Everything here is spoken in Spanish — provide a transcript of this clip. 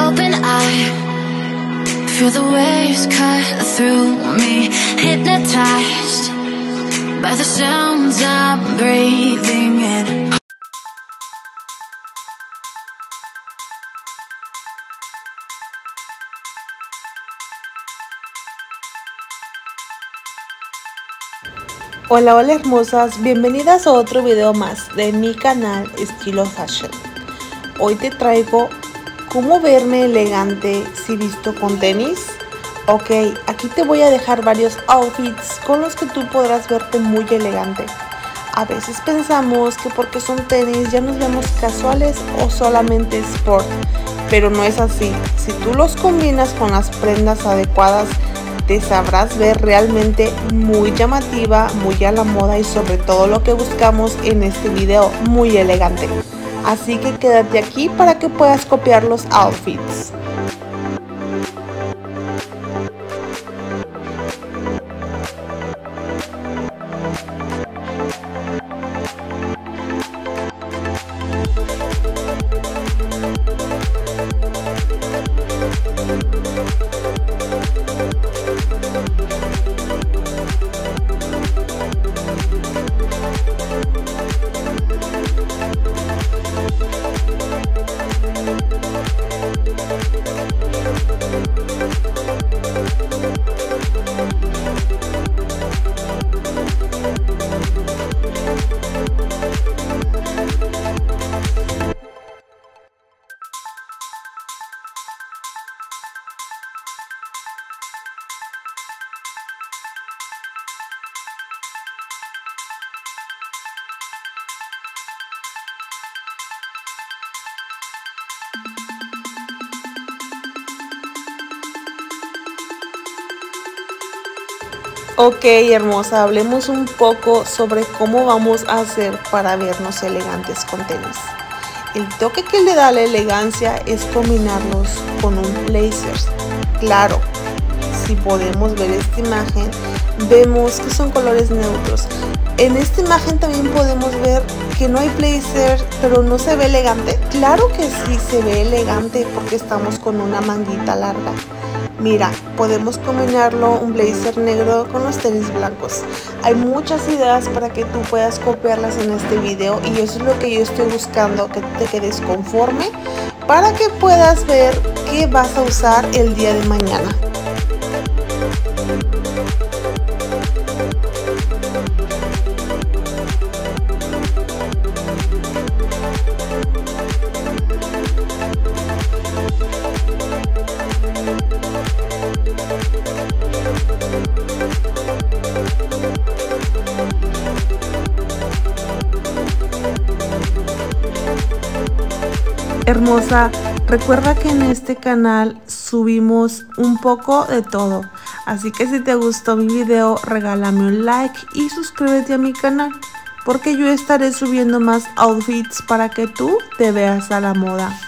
open eye, feel the waves cut through me, hypnotized by the sounds I'm breathing in. Hola hermosas, bienvenidas a otro video más de mi canal Estilo Fashion. Hoy te traigo cómo verme elegante si visto con tenis. Ok, aquí te voy a dejar varios outfits con los que tú podrás verte muy elegante. A veces pensamos que porque son tenis ya nos vemos casuales o solamente sport, pero no es así. Si tú los combinas con las prendas adecuadas, te sabrás ver realmente muy llamativa, muy a la moda y sobre todo lo que buscamos en este video, muy elegante. Así que quédate aquí para que puedas copiar los outfits. Ok, hermosa, hablemos un poco sobre cómo vamos a hacer para vernos elegantes con tenis. El toque que le da la elegancia es combinarlos con un blazer. Claro, si podemos ver esta imagen, vemos que son colores neutros. En esta imagen también podemos ver que no hay blazer, pero no se ve elegante. Claro que sí se ve elegante porque estamos con una manguita larga. Mira, podemos combinarlo un blazer negro con los tenis blancos. Hay muchas ideas para que tú puedas copiarlas en este video y eso es lo que yo estoy buscando, que te quedes conforme para que puedas ver qué vas a usar el día de mañana. Hermosa, recuerda que en este canal subimos un poco de todo, así que si te gustó mi video regálame un like y suscríbete a mi canal porque yo estaré subiendo más outfits para que tú te veas a la moda.